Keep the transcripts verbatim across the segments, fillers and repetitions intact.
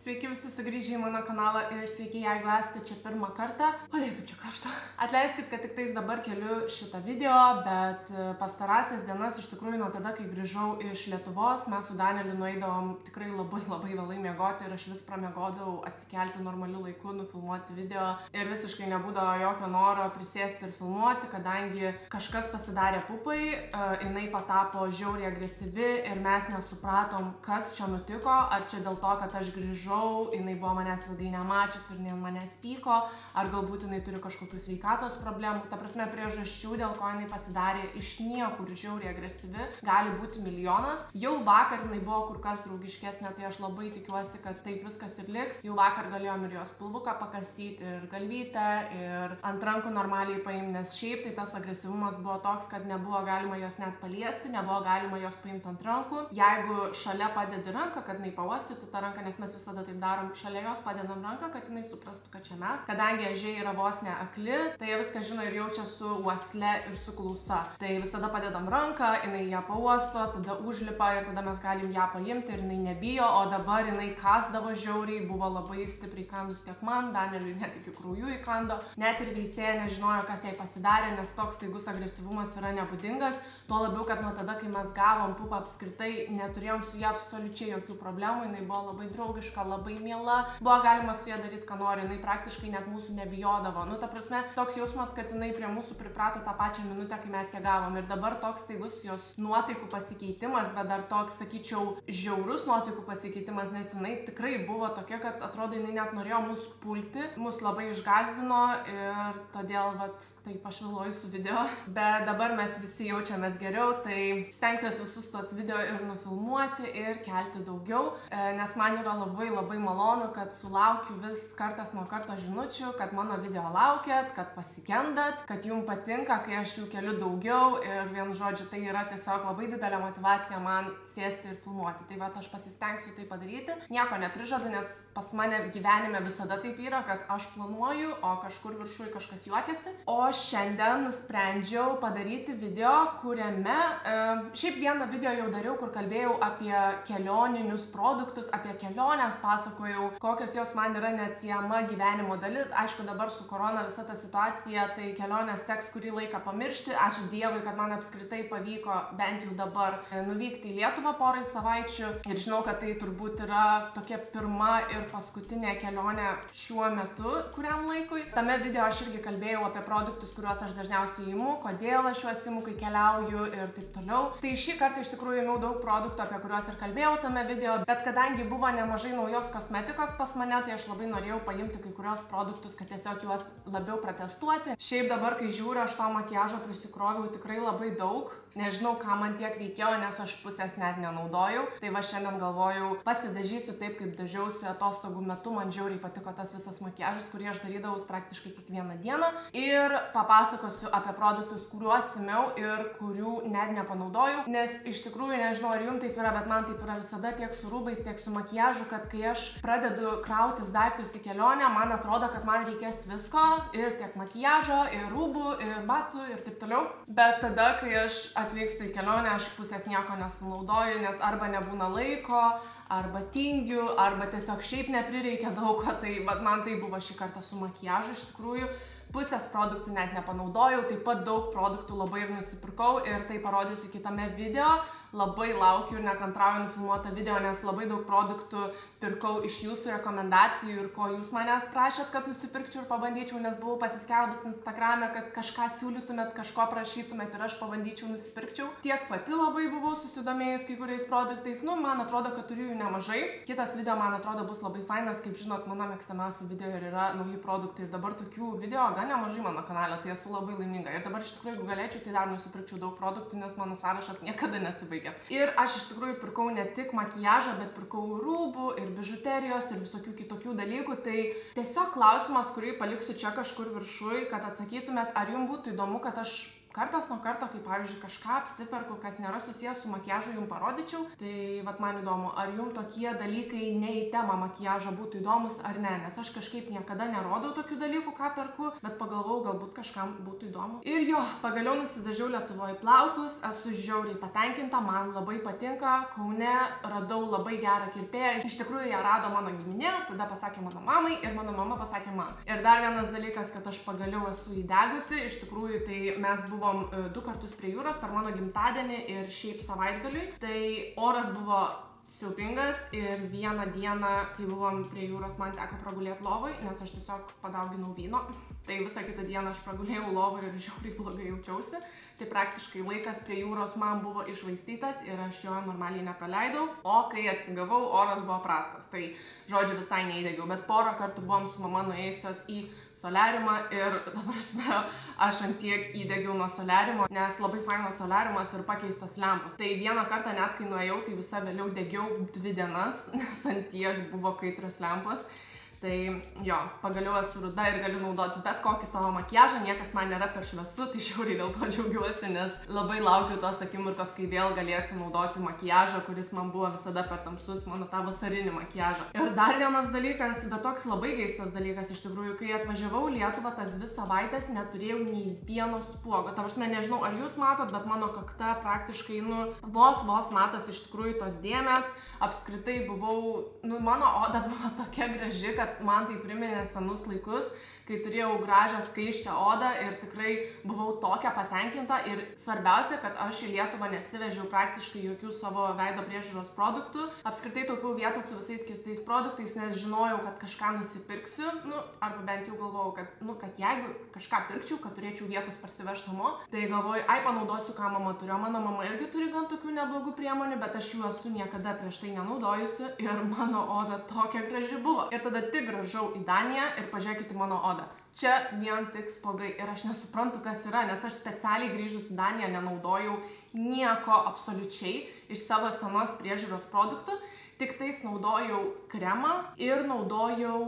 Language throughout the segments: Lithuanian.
Sveiki visi sugrįžę į mano kanalą ir sveiki, jeigu esate čia pirmą kartą. O jei, kaip čia karšta. Atleiskit, kad tik tais dabar keliu šitą video, bet pastarąsias dienas iš tikrųjų nuo tada, kai grįžau iš Lietuvos, mes su Danieliu nueidavom tikrai labai labai vėlai miegoti ir aš vis pramiegodavau atsikelti normaliu laiku, nufilmuoti video ir visiškai nebūdavo jokio noro prisėsti ir filmuoti, kadangi kažkas pasidarė pupai, jinai patapo žiauriai agresyvi ir mes nesupratom, kas čia nutiko, ar čia dėl to, kad aš grįžau, jinai buvo manęs ilgai nemačius ir ne manęs pyko, ar galbūt jinai turi kažkokių sveikatos problemų. Ta prasme, priežasčių, dėl ko jinai pasidarė iš niekur žiauriai agresyvi, gali būti milijonas. Jau vakar jinai buvo kur kas draugiškesnė, tai aš labai tikiuosi, kad taip viskas ir liks. Jau vakar galėjom ir jos pilvuką pakasyti, ir galvytę, ir ant rankų normaliai paimti, nes šiaip tai tas agresyvumas buvo toks, kad nebuvo galima jos net paliesti, nebuvo galima jos paimti ant rankų. Jeigu šalia padedi ranką, kad jinai pauostytų tą ranką, nes mes visada taip darom, šalia jos padedam ranką, kad jinai suprastų, kad čia mes. Kadangi ežiai yra vos ne akli, tai jie viską žino ir jaučia su uosle ir su klausa. Tai visada padedam ranką, jinai ją pauosto, tada užlipa ir tada mes galim ją paimti ir jinai nebijo, o dabar jinai kasdavo žiauriai, buvo labai stipriai kandus tiek man, Danieliui net iki krūjų įkando. Net ir veisėja nežinojo, kas jai pasidarė, nes toks staigus agresyvumas yra nebūdingas. Tuo labiau, kad nuo tada, kai mes gavom pupą apskritai, neturėjom su ją absoliučiai jokių problemų, jinai buvo labai draugiška, labai miela, buvo galima su ją daryti, ką nori, jinai praktiškai net mūsų nebijodavo. Nu, ta prasme, toks jausmas, kad jinai prie mūsų priprato tą pačią minutę, kai mes ją gavom. Ir dabar toks staigus jos nuotaikų pasikeitimas, bet dar toks, sakyčiau, žiaurus nuotaikų pasikeitimas, nes jinai tikrai buvo tokia, kad atrodo, jinai net norėjo mus pulti, mus labai išgąsdino ir todėl, vat, taip aš vėluoju su video. Bet dabar mes visi jaučiamės geriau, tai stengsiuosi visus tos video ir nufilmuoti ir kelti daugiau, nes man yra labai labai malonu, kad sulaukiu vis kartas nuo karto žinučių, kad mano video laukiat, kad pasikendat, kad jums patinka, kai aš jų keliu daugiau ir vien žodžiu, tai yra tiesiog labai didelė motyvacija man sėsti ir filmuoti. Tai va, aš pasistengsiu tai padaryti. Nieko neprižadu, nes pas mane gyvenime visada taip yra, kad aš planuoju, o kažkur viršui kažkas juokiasi. O šiandien nusprendžiau padaryti video, kuriame, e, šiaip vieną video jau dariau, kur kalbėjau apie kelioninius produktus, apie kelionės, pasakojau, kokios jos man yra neatsiejama gyvenimo dalis. Aišku, dabar su korona visa ta situacija, tai kelionės teks kurį laiką pamiršti. Ačiū Dievui, kad man apskritai pavyko bent jau dabar nuvykti į Lietuvą porai savaičių. Ir žinau, kad tai turbūt yra tokia pirma ir paskutinė kelionė šiuo metu, kuriam laikui. Tame video aš irgi kalbėjau apie produktus, kuriuos aš dažniausiai imu, kodėl aš juos imu, kai keliauju ir taip toliau. Tai šį kartą iš tikrųjų ėmiau daug produktų, apie kuriuos ir kalbėjau tame video, bet kadangi buvo nemažai naujos kosmetikos pas mane, tai aš labai norėjau paimti kai kurios produktus, kad tiesiog juos labiau pratestuoti. Šiaip dabar, kai žiūriu, aš to makiažo prisikroviau tikrai labai daug. Nežinau, ką man tiek reikėjo, nes aš pusės net nenaudojau. Tai va šiandien galvojau, pasidažysiu taip, kaip dažiausi atostogų metu. Man žiauriai patiko tas visas makiažas, kurį aš darydavau praktiškai kiekvieną dieną. Ir papasakosiu apie produktus, kuriuos imiau ir kurių net nepanaudojau. Nes iš tikrųjų, nežinau, ar jums taip yra, bet man taip yra visada tiek su rūbais, tiek su makiažu, kad kai aš pradedu krautis daiktus į kelionę, man atrodo, kad man reikės visko, ir tiek makiažo, ir rūbų, ir batų, ir taip toliau. Bet tada, kai aš atvykstu į kelionę, aš pusės nieko nesunaudoju, nes arba nebūna laiko, arba tingiu, arba tiesiog šiaip neprireikia daug ko, tai man tai buvo šį kartą su makiažu iš tikrųjų. Pusės produktų net nepanaudojau, taip pat daug produktų labai ir nusipirkau ir tai parodysiu kitame video. Labai laukiu ir nekantrauju nufilmuotą video, nes labai daug produktų pirkau iš jūsų rekomendacijų ir ko jūs manęs prašėt, kad nusipirkčiau ir pabandyčiau, nes buvau pasiskelbus Instagrame, kad kažką siūlytumėt, kažko prašytumėt ir aš pabandyčiau nusipirkčiau. Tiek pati labai buvau susidomėjus kai kuriais produktais, nu, man atrodo, kad turiu jų nemažai. Kitas video, man atrodo, bus labai fainas, kaip žinot, mano mėgstamiausi video ir yra nauji produktai ir dabar tokių video gan nemažai mano kanale, tai esu labai laiminga. Ir dabar iš tikrųjų, jeigu galėčiau, tai dar nusipirkčiau daug produktų, nes mano sąrašas niekada nesibaigia. Ir aš iš tikrųjų pirkau ne tik makiažą, bet pirkau rūbų ir bižuterijos ir visokių kitokių dalykų. Tai tiesiog klausimas, kurį paliksiu čia kažkur viršui, kad atsakytumėt, ar jums būtų įdomu, kad aš kartas nuo karto, kai pavyzdžiui kažką apsiperku, kas nėra susijęs su makiažu, jums parodyčiau. Tai vat man įdomu, ar jums tokie dalykai ne į temą makiažo būtų įdomus ar ne, nes aš kažkaip niekada nerodau tokių dalykų, ką perku, bet pagalvojau, galbūt kažkam būtų įdomu. Ir jo, pagaliau nusidažiau Lietuvoje plaukus, esu žiauriai patenkinta, man labai patinka, Kaune radau labai gerą kirpėją, iš tikrųjų ją rado mano giminė, tada pasakė mano mamai ir mano mama pasakė man. Ir dar vienas dalykas, kad aš pagaliau esu įdegusi, iš tikrųjų tai mes buvom du kartus prie jūros per mano gimtadienį ir šiaip savaitgaliui, tai oras buvo siaubingas ir vieną dieną, kai buvom prie jūros, man teko pragulėti lovoj, nes aš tiesiog padauginau vyno. Tai visą kitą dieną aš pragulėjau lovoj ir žiauriai blogai jaučiausi. Tai praktiškai laikas prie jūros man buvo išvaistytas ir aš jo normaliai nepraleidau. O kai atsigavau, oras buvo prastas. Tai žodžiu visai neįdegiau, bet porą kartų buvom su mama nuėjusios į soliariumą ir dabar aš antiek įdegiau nuo soliariumo, nes labai fainas soliariumas ir pakeistos lempos. Tai vieną kartą net kai nuėjau, tai visą vėliau degiau dvi dienas, nes antiek buvo kaitrios lempos. Tai jo, pagaliau esu ruda ir galiu naudoti bet kokį savo makiažą, niekas man nėra per šviesu, tai šiauriai dėl to džiaugiuosi, nes labai laukiu tos akimirkos, kai vėl galėsiu naudoti makiažą, kuris man buvo visada per tamsus, mano tą vasarinį makiažą. Ir dar vienas dalykas, bet toks labai keistas dalykas, iš tikrųjų, kai atvažiavau į Lietuvą tas dvi savaitės, neturėjau nei vieno spuogo. Ta prasme, nežinau, ar jūs matot, bet mano kakta praktiškai, nu, vos, vos matos iš tikrųjų tos dėmės. Apskritai buvau, nu, mano oda buvo tokia graži, kad man tai priminė senus laikus, kai turėjau gražią skaisčią odą ir tikrai buvau tokia patenkinta. Ir svarbiausia, kad aš į Lietuvą nesivežiau praktiškai jokių savo veido priežiūros produktų. Apskritai taupiau vietą su visais keistais produktais, nes žinojau, kad kažką nusipirksiu, nu, arba bent jau galvojau, kad, nu, kad jeigu kažką pirkčiau, kad turėčiau vietos parsivežti namo, tai galvoju, ai, panaudosiu, ką mama turiu. Mano mama irgi turi gan tokių neblogų priemonių, bet aš jų esu niekada prieš tai nenaudojusi ir mano oda tokia graži buvo. Ir tada tik grįžau į Daniją ir pažiūrėkite mano odą. Čia vien tik spuogai ir aš nesuprantu, kas yra, nes aš specialiai grįžus į Daniją nenaudojau nieko absoliučiai iš savo senos priežiūros produktų, tik tais naudojau kremą ir naudojau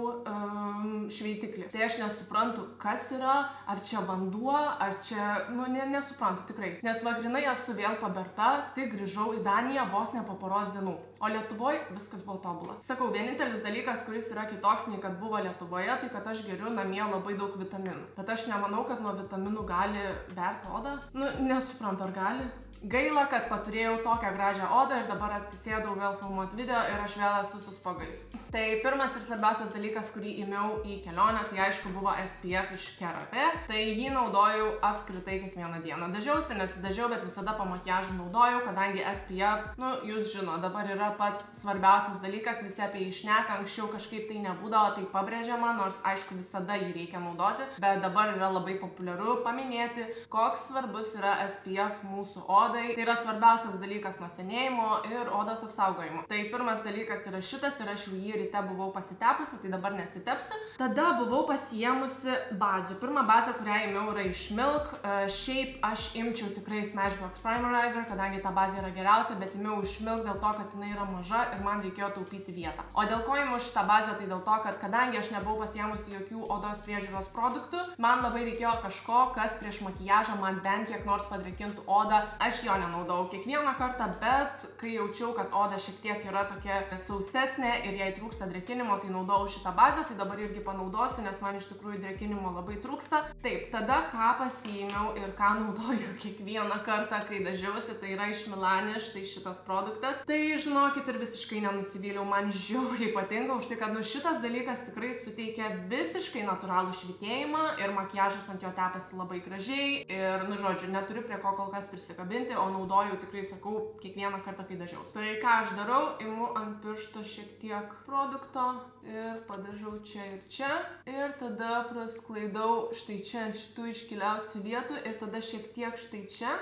um, šveitiklį. Tai aš nesuprantu, kas yra, ar čia vanduo, ar čia, nu, ne, nesuprantu tikrai. Nes va grinai esu vėl paberta, tik grįžau į Daniją vos ne po poros dienų. O Lietuvoje viskas buvo tobula. Sakau, vienintelis dalykas, kuris yra kitoks nei kad buvo Lietuvoje, tai kad aš geriu namie labai daug vitaminų. Bet aš nemanau, kad nuo vitaminų gali verti odą. Nu, nesuprantu, ar gali. Gaila, kad paturėjau tokią gražią odą ir dabar atsisėdau vėl filmuoti video ir aš vėl esu su spuogais. Tai pirmas ir svarbiausias dalykas, kurį įmiau į kelionę, tai aišku buvo S P F iš CeraVe. Tai jį naudojau apskritai kiekvieną dieną. Dažiausi, nesidažiau, bet visada po makiažu naudojau, kadangi S P F, nu, jūs žino, dabar yra pats svarbiausias dalykas, visi apie jį šneka, anksčiau kažkaip tai nebūdavo, tai pabrėžiama, nors aišku visada jį reikia naudoti, bet dabar yra labai populiaru paminėti, koks svarbus yra S P F mūsų odai. Tai yra svarbiausias dalykas nuo senėjimo ir odos apsaugojimo. Tai pirmas dalykas yra šitas ir aš jau jį ryte buvau pasitepusi, tai dabar nesitepsiu. Tada buvau pasiėmusi bazių. Pirma bazė, kurią ėmiau, yra iš Milk. Šiaip aš imčiau tikrai Smashbox Primerizer, kadangi ta bazė yra geriausia, bet ėmiau iš Milk dėl to, kad jinai yra maža ir man reikėjo taupyti vietą. O dėl ko ėmiau šitą bazę, tai dėl to, kad kadangi aš nebuvau pasiėmusi jokių odos priežiūros produktų, man labai reikėjo kažko, kas prieš makiažą man bent kiek nors padrėkintų odą. Aš jo nenaudojau kiekvieną kartą, bet kai jaučiau, kad oda šiek tiek yra tokia sausesnė ir jai trūksta drėkinimo, tai naudojau šitą bazę, tai dabar irgi panaudosiu, nes man iš tikrųjų drėkinimo labai trūksta. Taip, tada ką pasiėmiau ir ką naudoju kiekvieną kartą, kai dažiausi, tai yra iš Milani, štai šitas produktas. Tai žinokit, ir visiškai nenusivyliau, man žiauriai patinka, už tai, kad nu, šitas dalykas tikrai suteikia visiškai natūralų švytėjimą ir makiažas ant jo tepasi labai gražiai ir, nu žodžiu, neturiu prie ko kol kas prisikabinti, o naudoju tikrai, sakau, kiekvieną kartą, kai dažiausi. Tai ką aš darau, imu ant piršto šiek tiek produkto ir padažau čia ir čia ir tada prasklaidau štai čia ant šitų iškiliausių vietų ir tada šiek tiek štai čia.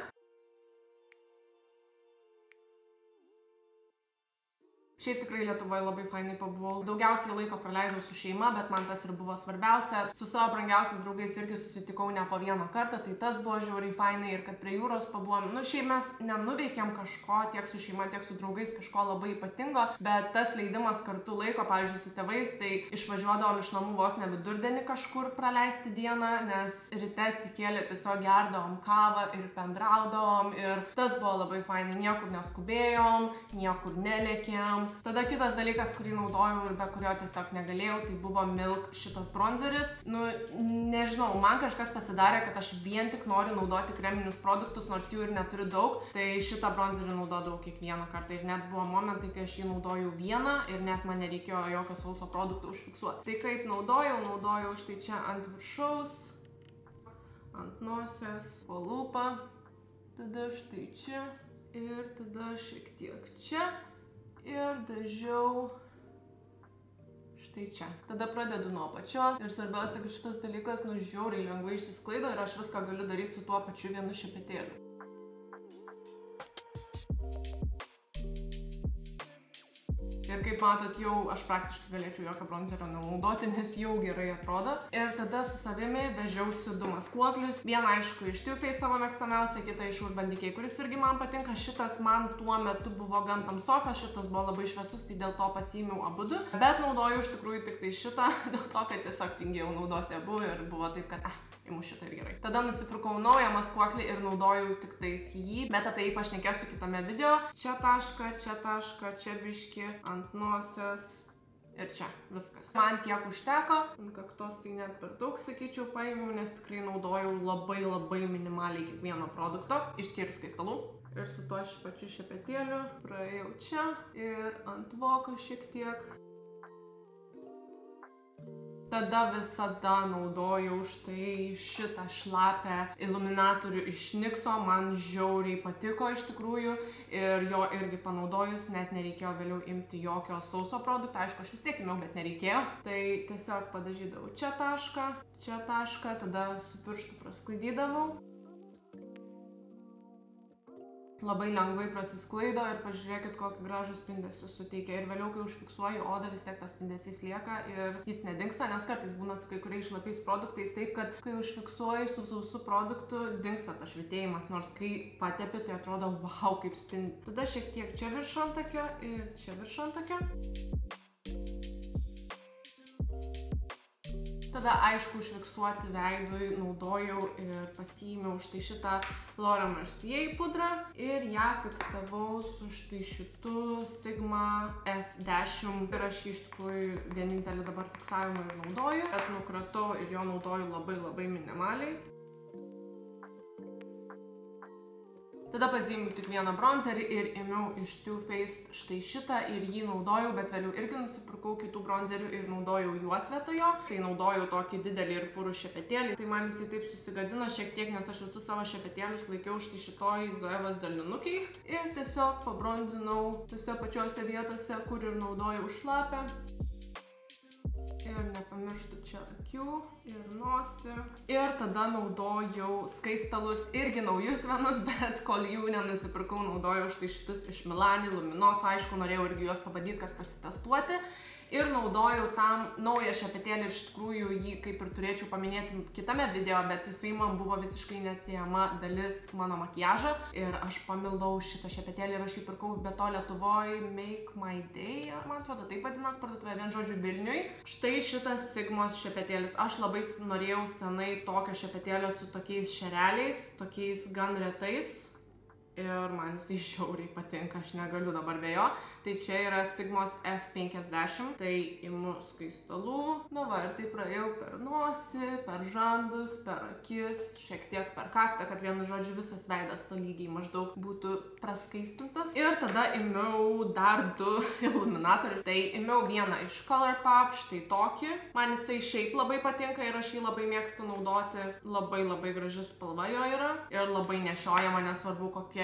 Šiaip tikrai Lietuvoje labai fainai pabuvau. Daugiausiai laiko praleidau su šeima, bet man tas ir buvo svarbiausia. Su savo brangiausiais draugais irgi susitikau ne po vieną kartą, tai tas buvo žiauriai fainai ir kad prie jūros pabuvom. Nu, šiaip mes nenuveikėm kažko tiek su šeima, tiek su draugais kažko labai ypatingo, bet tas leidimas kartu laiko, pavyzdžiui, su tėvais, tai išvažiuodavom iš namų vos ne vidurdienį kažkur praleisti dieną, nes ryte atsikėlė tiesiog gerdavom kavą ir bendraudavom ir tas buvo labai fainai, niekur neskubėjom, niekur nelėkėm. Tada kitas dalykas, kurį naudojau ir be kurio tiesiog negalėjau, tai buvo Milk šitas bronzeris. Nu, nežinau, man kažkas pasidarė, kad aš vien tik noriu naudoti kreminius produktus, nors jų ir neturiu daug, tai šitą bronzerį naudodavau kiekvieną kartą ir net buvo momentai, kai aš jį naudojau vieną ir net man nereikėjo jokio sauso produktų užfiksuoti. Tai kaip naudojau, naudojau štai čia ant viršaus, ant nosies, po lūpą, tada štai čia ir tada šiek tiek čia. Ir dažiau štai čia. Tada pradedu nuo apačios ir svarbiausia, kad šitas dalykas nu žiauriai lengvai išsisklaido ir aš viską galiu daryti su tuo pačiu vienu šepetėliu. Ir kaip matot, jau aš praktiškai galėčiau jokio bronzerio nenaudoti, nes jau gerai atrodo. Ir tada su savimi vežiausi du maskuoklius. Vieną, aišku, iš Too Faced savo mėgstamiausią, kitą iš Urban Decay, kuris irgi man patinka. Šitas man tuo metu buvo gan tamsokas, šitas buvo labai šviesus, tai dėl to pasiėmiau abudu. Bet naudojau iš tikrųjų tik tai šitą, dėl to, kad tiesiog tingėjau naudoti abu ir buvo taip, kad, ah, imu šitą ir gerai. Tada nusipirkau naują maskuoklį ir naudojau tik tais jį, bet apie jį pašnekėsiu kitame video. Čia taška, čia taška, čia biški, ant nosies ir čia. Viskas. Man tiek užteko. Ant kaktos tai net per daug, sakyčiau, paėmiau, nes tikrai naudojau labai labai minimaliai kiekvieno produkto, išskyrus skaistalų. Ir su tuo pačiu šepetėliu praėjau čia ir ant voko šiek tiek. Tada visada naudojau štai šitą šlapę iluminatorių iš Nixo, man žiauriai patiko iš tikrųjų ir jo irgi panaudojus net nereikėjo vėliau imti jokio sauso produkto, aišku, aš vis tiek imiau, bet nereikėjo. Tai tiesiog padažydavau čia tašką, čia tašką, tada su pirštu prasklaidydavau. Labai lengvai prasisklaido ir pažiūrėkit, kokį gražų spindesį suteikia. Ir vėliau, kai užfiksuoju odą, vis tiek tas spindesys lieka ir jis nedingsta, nes kartais būna su kai kuriais šlapiais produktais taip, kad kai užfiksuoju su sausu produktu, dingsta tas švytėjimas, nors kai patepi, tai atrodo, wow, kaip spindi. Tada šiek tiek čia virš antakio ir čia virš antakio. Tada, aišku, užfiksuoti veidui naudojau ir pasiėmiau štai šitą Laura Mercier pudrą ir ją fiksavau su štai šitu Sigma F dešimt ir aš jį iš tikrųjų vienintelį dabar fiksavimą ir naudoju, bet nukratau ir jo naudoju labai labai minimaliai. Tada pasiėmiau tik vieną bronzerį ir ėmiau iš Too Faced štai šitą ir jį naudojau, bet vėliau irgi nusipirkau kitų bronzerių ir naudojau juos vietojo. Tai naudojau tokį didelį ir purų šepetėlį. Tai man jisai taip susigadino šiek tiek, nes aš visus savo šepetėlius laikiau štai šitoj Zoevos dalninukiai. Ir tiesiog pabronzinau visose pačiose vietose, kur ir naudojau šlapę. Ir nepamirštu čia akių ir nosį. Ir tada naudojau skaistalus, irgi naujus vienus, bet kol jų nenusipirkau, naudojau štai šitus iš Milani, Luminoso, aišku, norėjau irgi juos pabandyti, kad pasitestuoti. Ir naudojau tam naują šepetėlį, iš tikrųjų jį kaip ir turėčiau paminėti kitame video, bet jisai man buvo visiškai neatsiejama dalis mano makiažo. Ir aš pamildau šitą šepetėlį ir aš jį pirkau be to Lietuvoj Make My Day, ar man atrodo taip vadinas parduotuvė, vien žodžiu Vilniui. Štai šitas Sigmos šepetėlis. Aš labai norėjau senai tokio šepetėlio su tokiais šereliais, tokiais gan retais. Ir man jisai žiauriai patinka, aš negaliu dabar be jo. Tai čia yra Sigmos F penkiasdešimt, tai imu skaistalų. Nu va, ir tai praėjau per nosį, per žandus, per akis, šiek tiek per kaktą, kad vienu žodžiu visas veidas tolygiai maždaug būtų praskaistintas. Ir tada imiau dar du iluminatorius. Tai imiau vieną iš ColourPop, štai tokį. Man jisai šiaip labai patinka ir aš jį labai mėgstu naudoti. Labai labai graži spalva jo yra. Ir labai nešiojama, nesvarbu kokia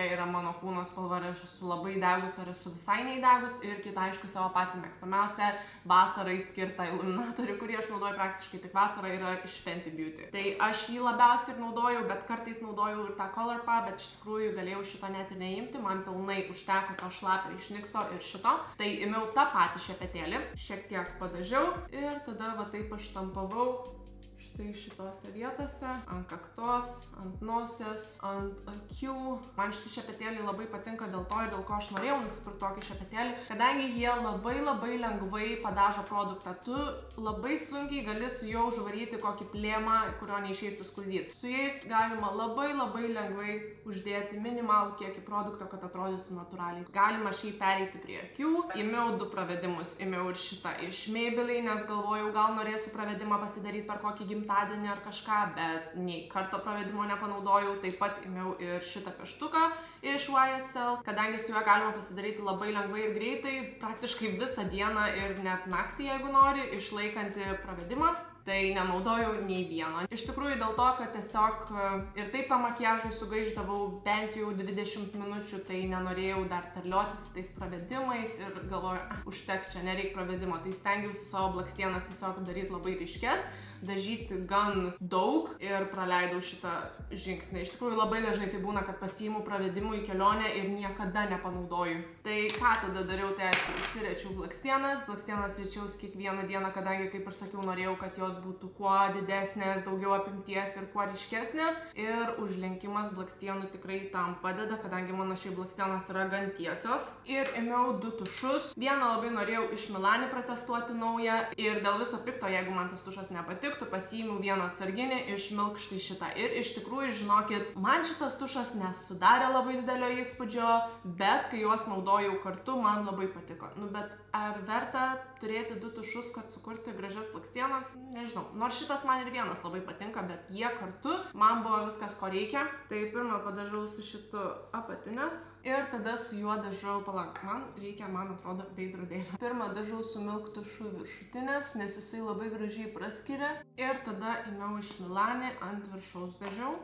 kokia yra mano kūno spalva, ar aš esu labai degus, ar esu visai neįdegus. Ir kita, aišku, savo patį mėgstamiausią vasarai skirtą iluminatorių, kurį aš naudoju praktiškai tik vasarą, yra iš Fenty Beauty. Tai aš jį labiausiai ir naudojau, bet kartais naudojau ir tą Colourpop, bet iš tikrųjų galėjau šito net ir neimti, man pilnai užteko to šlapio iš Nikso ir šito. Tai ėmiau tą patį šepetėlį, šiek tiek padažiau ir tada va taip aš tampavau štai šitose vietose, ant kaktos, ant nosies, ant akių. Man šitie šepetėliai labai patinka dėl to ir dėl ko aš norėjau nusipirkti tokį šepetėlį, kadangi jie labai labai lengvai padažo produktą. Tu labai sunkiai gali su juo užvaryti kokį plėmą, kurio neišeis susklaidyti. Su jais galima labai labai lengvai uždėti minimalų kiekį produkto, kad atrodytų natūraliai. Galima šiaip pereiti prie akių. Ėmiau du pravedimus, ėmiau ir šitą iš Maybelline, nes galvojau, gal norėsiu pravedimą pasidaryti per kokį gimtadienį ar kažką, bet nei karto pravedimo nepanaudojau. Taip pat ėmiau ir šitą pieštuką iš Y S L, kadangi su juo galima pasidaryti labai lengvai ir greitai, praktiškai visą dieną ir net naktį, jeigu nori, išlaikantį pravedimą. Tai nenaudojau nei vieno. Iš tikrųjų dėl to, kad tiesiog ir taip tą makiažui sugaišdavau bent jau dvidešimt minučių, tai nenorėjau dar terlioti su tais pravedimais ir galvoju, ah, užteks, čia nereik pravedimo. Tai stengiausi savo blakstienas tiesiog daryti labai ryškes, dažyti gan daug ir praleidau šitą žingsnį. Iš tikrųjų labai dažnai tai būna, kad pasiimu pravedimų į kelionę ir niekada nepanaudoju. Tai ką tada dariau, tai aišku, įsirečiau blakstienas. Blakstienas rečiaus kiekvieną dieną, kadangi, kaip ir sakiau, norėjau, kad jos būtų kuo didesnės, daugiau apimties ir kuo ryškesnės. Ir užlenkimas blakstienų tikrai tam padeda, kadangi mano šiaip blakstienas yra gan tiesios. Ir ėmiau du tušus. Vieną labai norėjau iš Milani pratestuoti naują ir dėl viso pikto, jeigu man tas tušas nepatiktų, pasiėmiau vieną atsarginį iš Milk štai šitą. Ir iš tikrųjų, žinokit, man šitas tušas nesudarė labai didelio įspūdžio, bet kai juos naudojau kartu, man labai patiko. Nu, bet ar verta turėti du tušus, kad sukurti gražias blakstienas? Nežinau. Nors šitas man ir vienas labai patinka, bet jie kartu man buvo viskas, ko reikia. Tai pirmą padažau su šitu apatinės ir tada su juo dažau, palauk, man reikia, man atrodo, veidrodėlio. Pirmą dažau su Milk tušu viršutinės, nes jisai labai gražiai praskiria. Ir tada ėmiau iš Milani ant viršaus dažiau.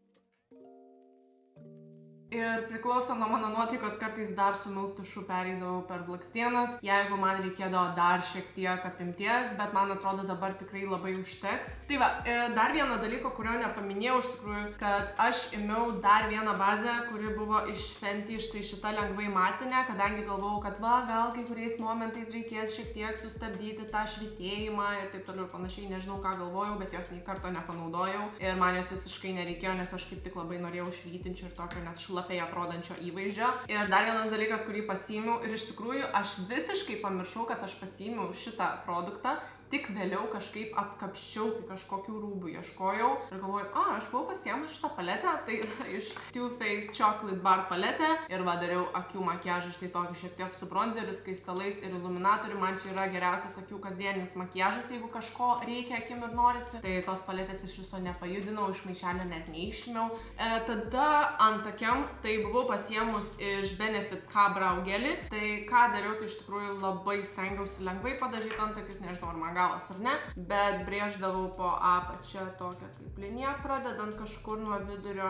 Ir priklauso nuo mano nuotaikos, kartais dar su Milk tušu pereidavau per blakstienas, jeigu man reikėdavo dar šiek tiek apimties, bet man atrodo dabar tikrai labai užteks. Tai va, dar vieną dalyką, kurio nepaminėjau iš tikrųjų, kad aš ėmiau dar vieną bazę, kuri buvo iš Fenty, štai šita lengvai matinė, kadangi galvojau, kad va, gal kai kuriais momentais reikės šiek tiek sustabdyti tą švytėjimą ir taip toliau ir panašiai, nežinau ką galvojau, bet jos nei karto nepanaudojau ir man jos visiškai nereikėjo, nes aš kaip tik labai norėjau švytinčio ir tokio net šlapiai atrodančio įvaizdžio. Ir dar vienas dalykas, kurį pasiėmiau ir iš tikrųjų aš visiškai pamiršau, kad aš pasiėmiau šitą produktą, tik vėliau kažkaip atkapščiau, kai kažkokių rūbų ieškojau ir galvoju, a, aš buvau pasiėmus šitą paletę, tai yra iš Too Faced Chocolate Bar paletė ir va, dariau akių makiažą štai tokį šiek tiek su bronzeriu, skaistalais ir iluminatoriu. Man čia yra geriausias akių kasdieninis makiažas, jeigu kažko reikia akim ir norisi. Tai tos paletės iš viso nepajudinau, iš maišelio net neišmiau. E, tada antakiam, tai buvau pasiėmus iš Benefit K Brow gelį. Tai ką dariau, tai iš tikrųjų labai stengiausi lengvai padažyti antakius, nežinau, ar man galas ar ne, bet brėždavau po apačią tokią kaip liniją, pradedant kažkur nuo vidurio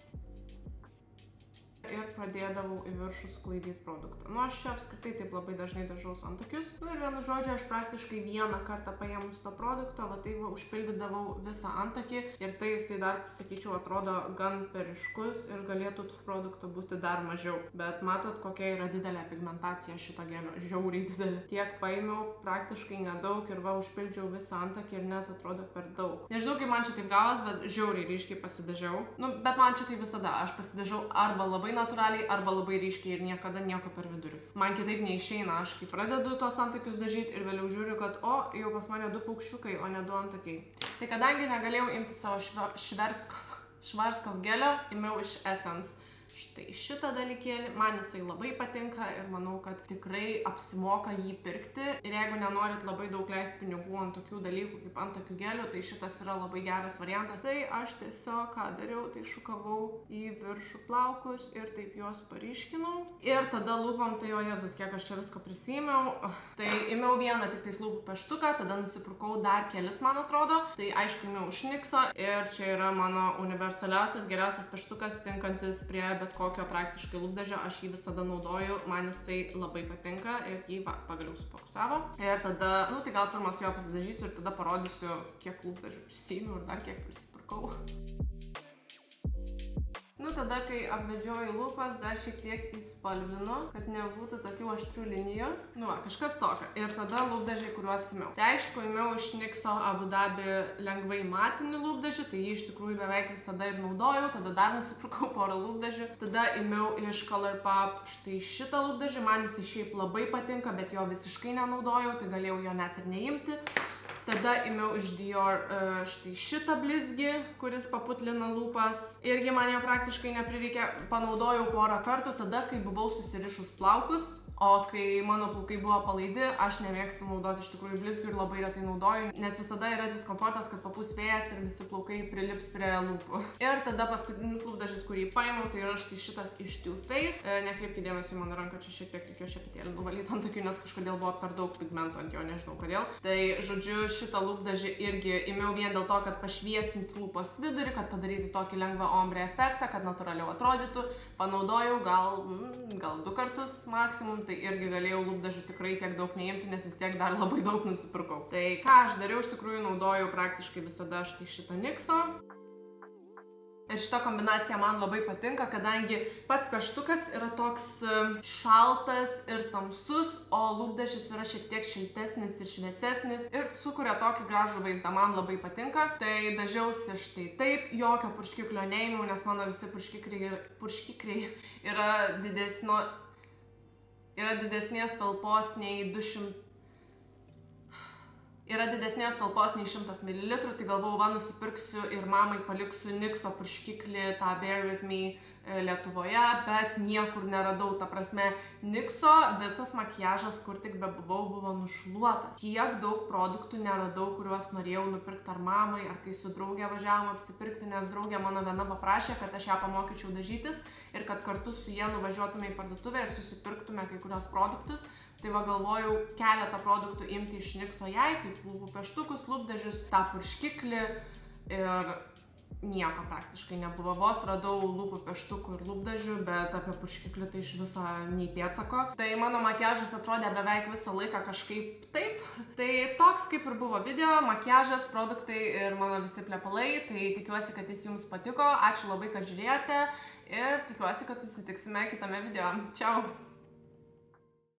ir pradėdavau į viršų sklaidyti produktą. Nu, aš čia apskritai taip labai dažnai dažaus antakius. Nu, ir vienu žodžiu, aš praktiškai vieną kartą paėmus to produkto, va tai va, užpildydavau visą antakį ir tai jisai dar, sakyčiau, atrodo gan per ryškus ir galėtų to produkto būti dar mažiau. Bet matot, kokia yra didelė pigmentacija šito gelio, žiauriai didelė. Tiek paėmiau praktiškai nedaug ir va, užpildžiau visą antakį ir net atrodo per daug. Nežinau, kaip man čia taip gavos, bet žiauriai ryškiai pasidažiau. Nu, bet man čia tai visada, aš pasidažiau arba labai natūraliai, arba labai ryškiai ir niekada nieko per vidurį. Man kitaip neišeina, aš kai pradedu tos antakius dažyti ir vėliau žiūriu, kad o, jau pas mane du paukščiukai, o ne du antakiai. Tai kadangi negalėjau imti savo Schwarzkopf gelio, ėmiau iš Essence štai šitą dalykėlį. Man jisai labai patinka ir manau, kad tikrai apsimoka jį pirkti. Ir jeigu nenorit labai daug leisti pinigų ant tokių dalykų kaip antakių gelių, tai šitas yra labai geras variantas. Tai aš tiesiog ką dariau, tai šukavau į viršų plaukus ir taip juos paryškinau. Ir tada lūpom, tai o Jėzus, kiek aš čia visko prisėmiau. Tai ėmiau vieną tik tais lūpų peštuką, tada nusipirkau dar kelis, man atrodo. Tai aišku, ėmiau iš Nikso ir čia yra mano universaliausias, geriausias peštukas tinkantis prie bet kokio praktiškai lūpdažio, aš jį visada naudoju, man jisai labai patinka ir jį va, pagaliau sufokusavo. Ir tada, nu tai gal pirmas jo pasidažysiu ir tada parodysiu, kiek lūpdažių prisėmiau ir dar kiek prisipirkau. Nu, tada, kai apvedžioju lūpas, dar šiek tiek įspalvinu, kad nebūtų tokių aštrių linijų. Nu, va, kažkas tokio. Ir tada lūpdažiai, kuriuos įmiau. Tai aišku, įmiau iš Nixo Abu Dhabi lengvai matinį lūpdažį, tai jį iš tikrųjų beveik visada ir naudojau. Tada dar nusipirkau porą lūpdažių. Tada įmiau iš Colourpop štai šitą lūpdažį. Man jis šiaip labai patinka, bet jo visiškai nenaudojau, tai galėjau jo net ir neimti. Tada įmiau iš Dior uh, štai šitą blizgį, kuris paputlina lūpas. Irgi man jo praktiškai neprireikė, panaudojau porą kartų tada, kai buvau susirišus plaukus. O kai mano plaukai buvo palaidi, aš nemėgstu naudoti iš tikrųjų blizgių ir labai retai naudoju, nes visada yra diskomfortas, kad papūs vėjas ir visi plaukai prilips prie lūpų. Ir tada paskutinis lūpdažis, kurį paėmiau, tai yra štai šitas iš Too Faced. E, nekreipkite dėmesio į mano ranką, čia šiek tiek reikėjo šepetėlį nuvalyti ant tokių, nes kažkodėl buvo per daug pigmentų ant jo, nežinau kodėl. Tai žodžiu, šitą lūpdažį irgi įmiau vien dėl to, kad pašviesinti lūpos vidurį, kad padaryti tokį lengvą ombre efektą, kad natūraliau atrodytų. Panaudojau gal, mm, gal du kartus maksimum. Tai irgi galėjau lūpdažių tikrai tiek daug neimti, nes vis tiek dar labai daug nusipirkau. Tai ką aš dariau, iš tikrųjų naudojau praktiškai visada štai šitą Nixo. Ir šita kombinacija man labai patinka, kadangi pats pieštukas yra toks šaltas ir tamsus, o lūpdažis yra šiek tiek šiltesnis ir šviesesnis ir sukuria tokį gražų vaizdą. Man labai patinka. Tai dažiausi štai taip, jokio purškiklio neėmiau, nes mano visi purškikliai, purškikliai yra didesnio yra didesnės talpos nei du šimtai. Yra didesnės talpos nei šimtas mililitrų, tai galvojau, va, nusipirksiu ir mamai paliksiu Nixo purškiklį, tą Bear With Me Lietuvoje, bet niekur neradau. Ta prasme, Nixo visas makiažas, kur tik bebuvau, buvo nušluotas. Tiek daug produktų neradau, kuriuos norėjau nupirkti ar mamai, ar kai su draugė važiavom apsipirkti, nes draugė mano viena paprašė, kad aš ją pamokyčiau dažytis ir kad kartu su jie nuvažiuotume į parduotuvę ir susipirktume kai kurios produktus. Tai va galvojau keletą produktų imti iš Nixo jai, kaip lūpų pieštukus, lūpdažius, tą purškiklį ir nieko praktiškai nebuvo. Vos radau lūpų pieštukų ir lūpdažių, bet apie purškiklį tai iš viso nei pėdsako. Tai mano makiažas atrodė beveik visą laiką kažkaip taip. Tai toks kaip ir buvo video, makiažas, produktai ir mano visi plepalai. Tai tikiuosi, kad jis jums patiko. Ačiū labai, kad žiūrėjote ir tikiuosi, kad susitiksime kitame video. Čiau!